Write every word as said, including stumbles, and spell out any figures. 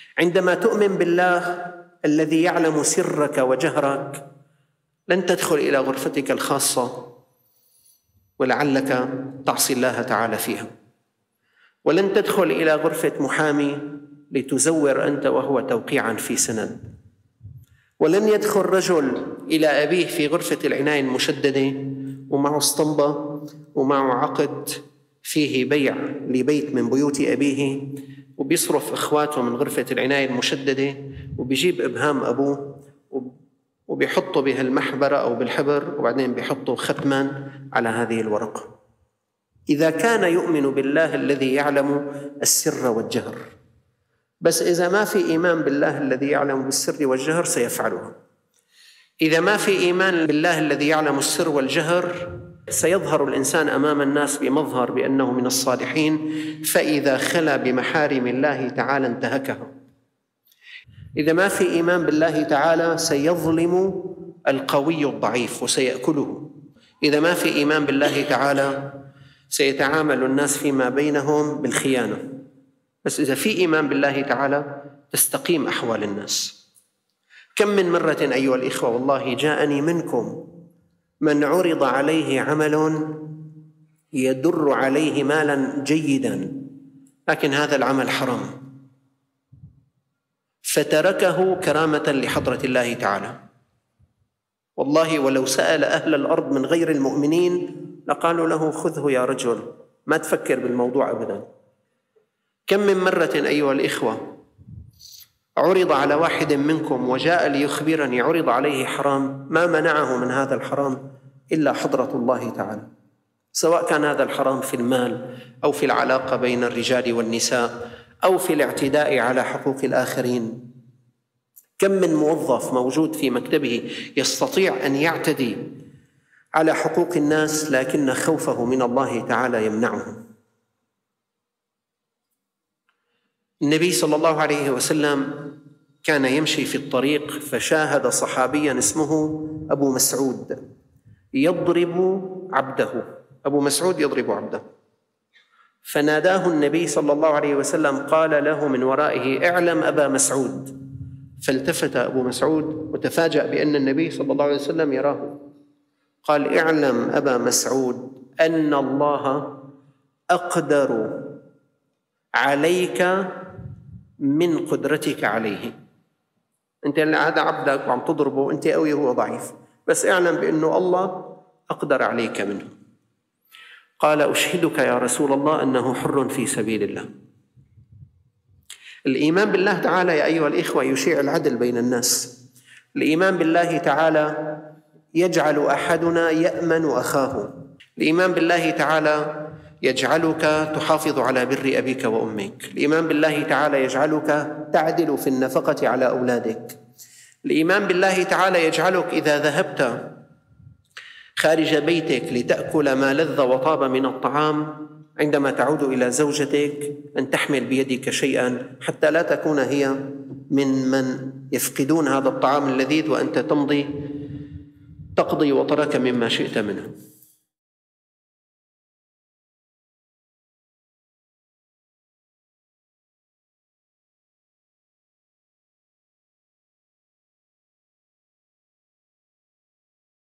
عندما تؤمن بالله الذي يعلم سرك وجهرك لن تدخل إلى غرفتك الخاصة ولعلك تعصي الله تعالى فيها، ولن تدخل إلى غرفة محامي لتزور أنت وهو توقيعا في سند، ولن يدخل رجل إلى أبيه في غرفة العناية المشددة ومعه اسطمبة ومعه عقد فيه بيع لبيت من بيوت أبيه، وبيصرف إخواته من غرفة العناية المشددة وبيجيب إبهام أبوه وبيحطه بهالمحبرة أو بالحبر وبعدين بيحطه ختما على هذه الورقة. إذا كان يؤمن بالله الذي يعلم السر والجهر، بس إذا ما في إيمان بالله الذي يعلم بالسر والجهر سيفعلها. إذا ما في إيمان بالله الذي يعلم السر والجهر سيظهر الإنسان أمام الناس بمظهر بأنه من الصالحين، فإذا خلا بمحارم الله تعالى انتهكها. إذا ما في إيمان بالله تعالى سيظلم القوي الضعيف وسيأكله. إذا ما في إيمان بالله تعالى سيتعامل الناس فيما بينهم بالخيانة. بس إذا في إيمان بالله تعالى تستقيم أحوال الناس. كم من مرة أيها الإخوة والله جاءني منكم من عرض عليه عمل يدر عليه مالا جيدا، لكن هذا العمل حرام، فتركه كرامة لحضرة الله تعالى. والله ولو سأل أهل الأرض من غير المؤمنين لقالوا له خذه يا رجل، ما تفكر بالموضوع أبدا. كم من مرة أيها الإخوة عرض على واحد منكم وجاء ليخبرني عرض عليه حرام، ما منعه من هذا الحرام إلا حضرة الله تعالى، سواء كان هذا الحرام في المال أو في العلاقة بين الرجال والنساء أو في الاعتداء على حقوق الآخرين. كم من موظف موجود في مكتبه يستطيع أن يعتدي على حقوق الناس لكن خوفه من الله تعالى يمنعه. النبي صلى الله عليه وسلم كان يمشي في الطريق فشاهد صحابيا اسمه أبو مسعود يضرب عبده، أبو مسعود يضرب عبده، فناداه النبي صلى الله عليه وسلم قال له من ورائه اعلم أبا مسعود، فالتفت أبو مسعود وتفاجأ بأن النبي صلى الله عليه وسلم يراه، قال اعلم أبا مسعود أن الله أقدر عليك من قدرتك عليه. أنت هذا عبدك وعم تضربه وأنت قوي وهو ضعيف، بس اعلم بأنه الله أقدر عليك منه. قال أشهدك يا رسول الله أنه حر في سبيل الله. الإيمان بالله تعالى يا أيها الإخوة يشيع العدل بين الناس. الإيمان بالله تعالى يجعل أحدنا يأمن أخاه. الإيمان بالله تعالى يجعلك تحافظ على بر أبيك وأمك. الإيمان بالله تعالى يجعلك تعدل في النفقة على أولادك. الإيمان بالله تعالى يجعلك إذا ذهبت خارج بيتك لتأكل ما لذ وطاب من الطعام عندما تعود إلى زوجتك أن تحمل بيدك شيئا حتى لا تكون هي من من يفقدون هذا الطعام اللذيذ وأنت تمضي تقضي وطرك مما شئت منه.